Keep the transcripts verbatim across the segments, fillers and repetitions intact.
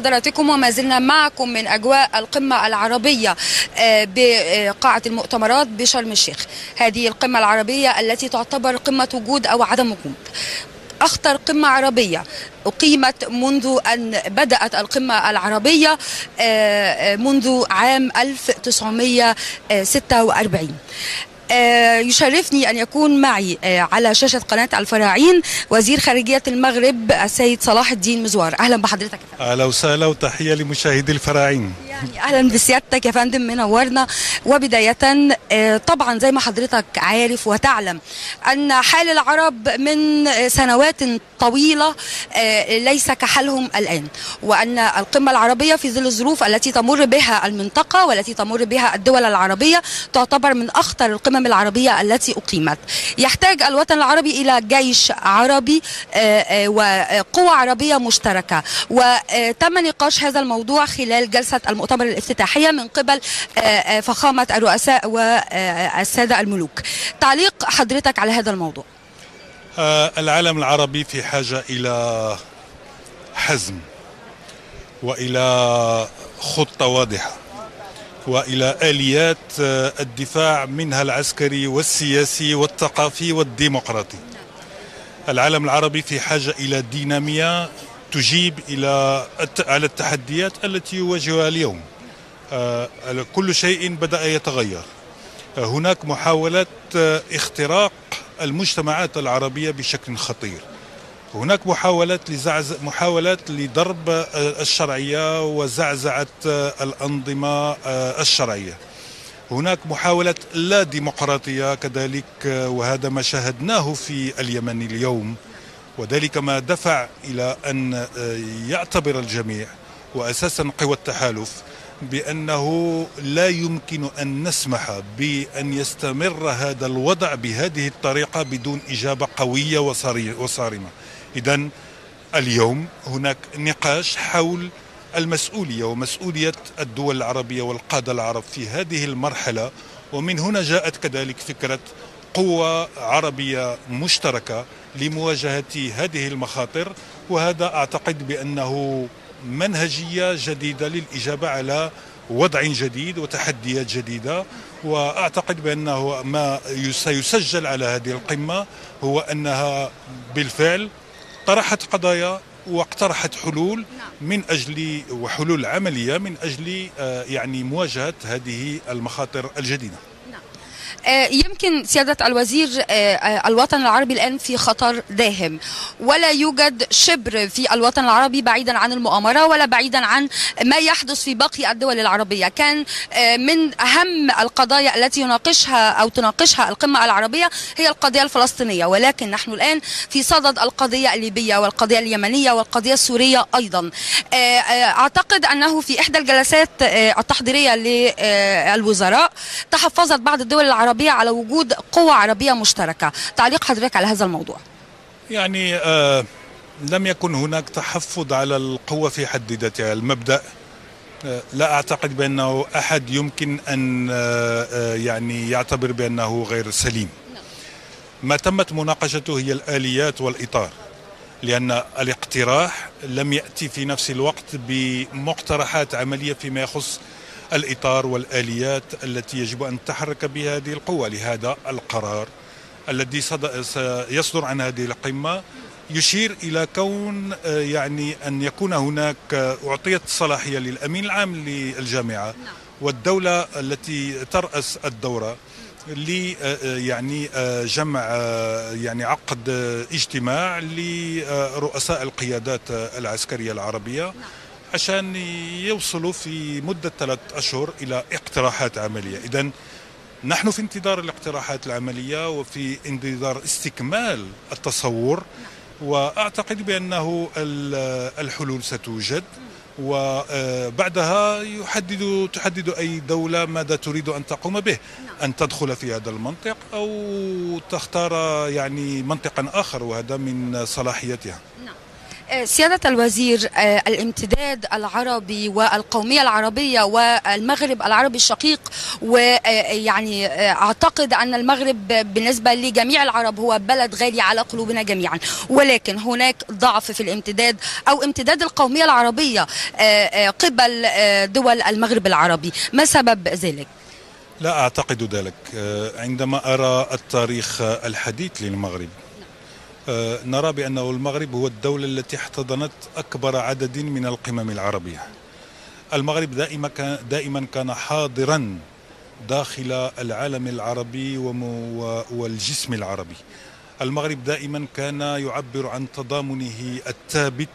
حضراتكم وما زلنا معكم من أجواء القمة العربية بقاعة المؤتمرات بشرم الشيخ. هذه القمة العربية التي تعتبر قمة وجود أو عدم وجود، أخطر قمة عربية أقيمت منذ أن بدأت القمة العربية منذ عام ألف وتسعمائة وستة وأربعين. يشرفني أن يكون معي على شاشة قناة الفراعين وزير خارجية المغرب السيد صلاح الدين مزوار. أهلا بحضرتك يا فندم. أهلا وسهلا وتحية لمشاهدي الفراعين. يعني أهلا بسيادتك يا فندم، منورنا. وبداية طبعا زي ما حضرتك عارف وتعلم أن حال العرب من سنوات طويلة ليس كحالهم الآن، وأن القمة العربية في ظل الظروف التي تمر بها المنطقة والتي تمر بها الدول العربية تعتبر من أخطر القمم العربية التي أقيمت. يحتاج الوطن العربي إلى جيش عربي وقوة عربية مشتركة، وتم نقاش هذا الموضوع خلال جلسة المؤتمر الافتتاحية من قبل فخامة الرؤساء والسادة الملوك. تعليق حضرتك على هذا الموضوع؟ العالم العربي في حاجة إلى حزم وإلى خطة واضحة وإلى آليات الدفاع، منها العسكري والسياسي والثقافي والديمقراطي. العالم العربي في حاجة إلى دينامية تجيب إلى على التحديات التي يواجهها اليوم. كل شيء بدأ يتغير. هناك محاولات اختراق المجتمعات العربية بشكل خطير. هناك محاولات لزعز محاولات لضرب الشرعية وزعزعة الأنظمة الشرعية. هناك محاولات لا ديمقراطية كذلك، وهذا ما شاهدناه في اليمن اليوم، وذلك ما دفع إلى أن يعتبر الجميع وأساسا قوى التحالف بأنه لا يمكن أن نسمح بأن يستمر هذا الوضع بهذه الطريقة بدون إجابة قوية وصارمة. إذن اليوم هناك نقاش حول المسؤولية ومسؤولية الدول العربية والقادة العرب في هذه المرحلة، ومن هنا جاءت كذلك فكرة قوة عربية مشتركة لمواجهة هذه المخاطر. وهذا أعتقد بأنه منهجية جديدة للإجابة على وضع جديد وتحديات جديدة. وأعتقد بأنه ما سيسجل على هذه القمة هو أنها بالفعل طرحت قضايا واقترحت حلول من أجل وحلول عملية من أجل يعني مواجهة هذه المخاطر الجديدة. يمكن سيادة الوزير الوطن العربي الآن في خطر داهم، ولا يوجد شبر في الوطن العربي بعيدا عن المؤامرة ولا بعيدا عن ما يحدث في باقي الدول العربية. كان من أهم القضايا التي يناقشها أو تناقشها القمة العربية هي القضية الفلسطينية، ولكن نحن الآن في صدد القضية الليبية والقضية اليمنية والقضية السورية أيضا. أعتقد أنه في إحدى الجلسات التحضيرية للوزراء تحفظت بعض الدول العربية على وجود قوة عربية مشتركة. تعليق حضرتك على هذا الموضوع؟ يعني آه لم يكن هناك تحفظ على القوة في حد ذاتها. المبدأ آه لا أعتقد بأنه أحد يمكن أن آه يعني يعتبر بأنه غير سليم. ما تمت مناقشته هي الآليات والإطار، لأن الاقتراح لم يأتي في نفس الوقت بمقترحات عملية فيما يخص الإطار والآليات التي يجب أن تتحرك بها هذه القوة. لهذا القرار الذي سيصدر عن هذه القمة يشير إلى كون يعني أن يكون هناك أعطيت صلاحية للأمين العام للجامعة والدولة التي ترأس الدورة ل يعني جمع يعني عقد اجتماع لرؤساء القيادات العسكرية العربية عشان يوصلوا في مدة ثلاث أشهر إلى اقتراحات عملية. إذن نحن في انتظار الاقتراحات العملية وفي انتظار استكمال التصور، وأعتقد بأنه الحلول ستوجد، وبعدها يحدد تحدد أي دولة ماذا تريد أن تقوم به، أن تدخل في هذا المنطق أو تختار يعني منطقا آخر، وهذا من صلاحيتها. سيادة الوزير، الامتداد العربي والقومية العربية والمغرب العربي الشقيق، ويعني أعتقد أن المغرب بالنسبة لجميع العرب هو بلد غالي على قلوبنا جميعا، ولكن هناك ضعف في الامتداد أو امتداد القومية العربية قبل دول المغرب العربي. ما سبب ذلك؟ لا أعتقد ذلك. عندما أرى التاريخ الحديث للمغرب نرى بأنه المغرب هو الدولة التي احتضنت أكبر عدد من القمم العربية. المغرب دائما كان دائما كان حاضرا داخل العالم العربي والجسم العربي. المغرب دائما كان يعبر عن تضامنه الثابت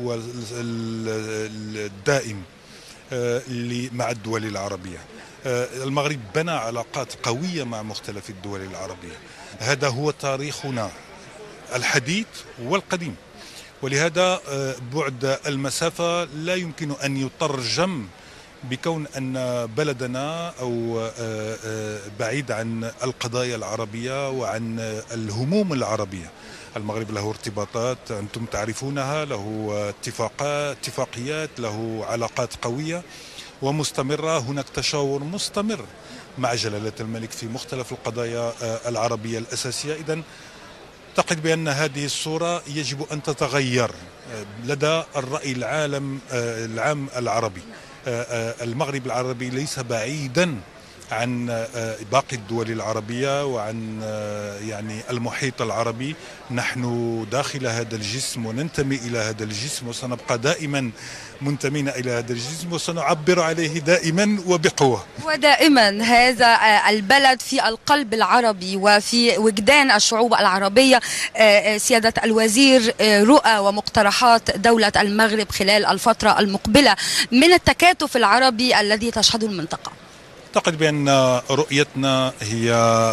والدائم مع الدول العربية. المغرب بنى علاقات قوية مع مختلف الدول العربية. هذا هو تاريخنا الحديث والقديم، ولهذا بعد المسافة لا يمكن أن يترجم بكون أن بلدنا أو بعيد عن القضايا العربية وعن الهموم العربية. المغرب له ارتباطات أنتم تعرفونها، له اتفاقات اتفاقيات، له علاقات قوية ومستمرة. هناك تشاور مستمر مع جلالة الملك في مختلف القضايا العربية الأساسية. إذن أعتقد بأن هذه الصورة يجب أن تتغير لدى الرأي العالم العام العربي. المغرب العربي ليس بعيدا عن باقي الدول العربية وعن يعني المحيط العربي. نحن داخل هذا الجسم وننتمي إلى هذا الجسم، وسنبقى دائما منتمين إلى هذا الجسم وسنعبر عليه دائما وبقوة. ودائما هذا البلد في القلب العربي وفي وجدان الشعوب العربية. سيادة الوزير، رؤى ومقترحات دولة المغرب خلال الفترة المقبلة من التكاتف العربي الذي تشهده المنطقة؟ أعتقد بأن رؤيتنا هي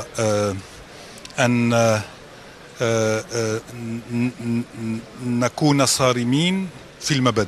أن نكون صارمين في المبادئ.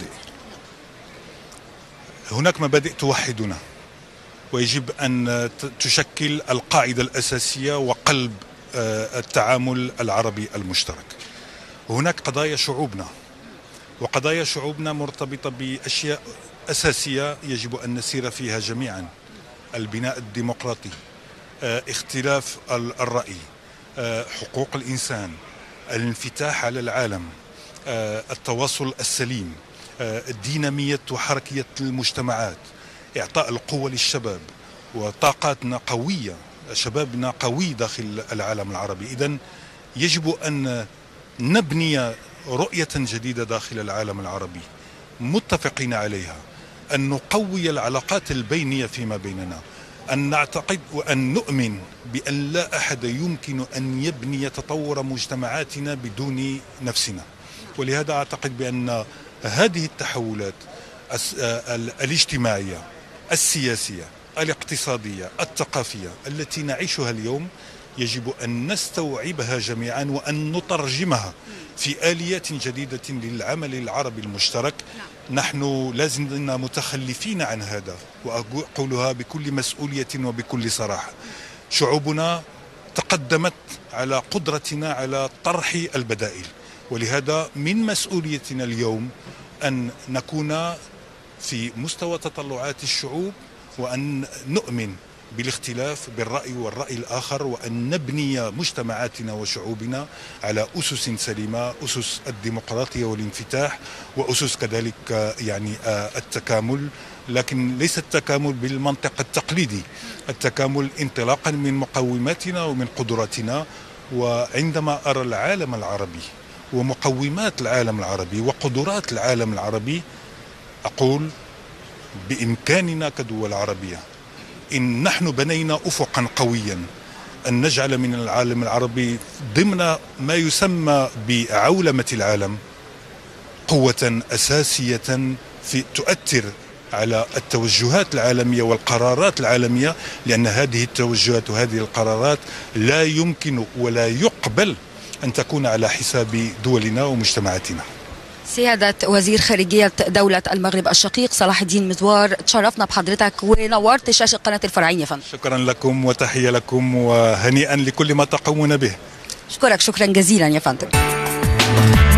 هناك مبادئ توحدنا ويجب أن تشكل القاعدة الأساسية وقلب التعامل العربي المشترك. هناك قضايا شعوبنا، وقضايا شعوبنا مرتبطة بأشياء أساسية يجب أن نسير فيها جميعا: البناء الديمقراطي، اختلاف الرأي، حقوق الإنسان، الانفتاح على العالم، التواصل السليم، الدينامية وحركية المجتمعات، إعطاء القوة للشباب، وطاقاتنا قوية، شبابنا قوي داخل العالم العربي. إذن يجب أن نبني رؤية جديدة داخل العالم العربي متفقين عليها، أن نقوي العلاقات البينية فيما بيننا، أن نعتقد وأن نؤمن بأن لا أحد يمكن أن يبني تطور مجتمعاتنا بدون نفسنا. ولهذا أعتقد بأن هذه التحولات الاجتماعية، السياسية، الاقتصادية، الثقافية التي نعيشها اليوم يجب أن نستوعبها جميعا وأن نترجمها في آليات جديدة للعمل العربي المشترك. نحن لازلنا متخلفين عن هذا، وأقولها بكل مسؤولية وبكل صراحة. شعوبنا تقدمت على قدرتنا على طرح البدائل، ولهذا من مسؤوليتنا اليوم أن نكون في مستوى تطلعات الشعوب، وأن نؤمن بالاختلاف بالرأي والرأي الآخر، وأن نبني مجتمعاتنا وشعوبنا على أسس سليمة، أسس الديمقراطية والانفتاح، وأسس كذلك يعني التكامل، لكن ليس التكامل بالمنطق التقليدي، التكامل انطلاقا من مقوماتنا ومن قدراتنا. وعندما أرى العالم العربي ومقومات العالم العربي وقدرات العالم العربي أقول بإمكاننا كدول عربية، إن نحن بنينا أفقا قويا، أن نجعل من العالم العربي ضمن ما يسمى بعولمة العالم قوة أساسية في تؤثر على التوجهات العالمية والقرارات العالمية، لأن هذه التوجهات وهذه القرارات لا يمكن ولا يقبل أن تكون على حساب دولنا ومجتمعاتنا. سيادة وزير خارجية دولة المغرب الشقيق صلاح الدين مزوار، تشرفنا بحضرتك ونورت شاشة قناة الفرعين يا فندم. شكرا لكم وتحية لكم وهنيئا لكل ما تقومون به. أشكرك شكرا جزيلا يا فندم.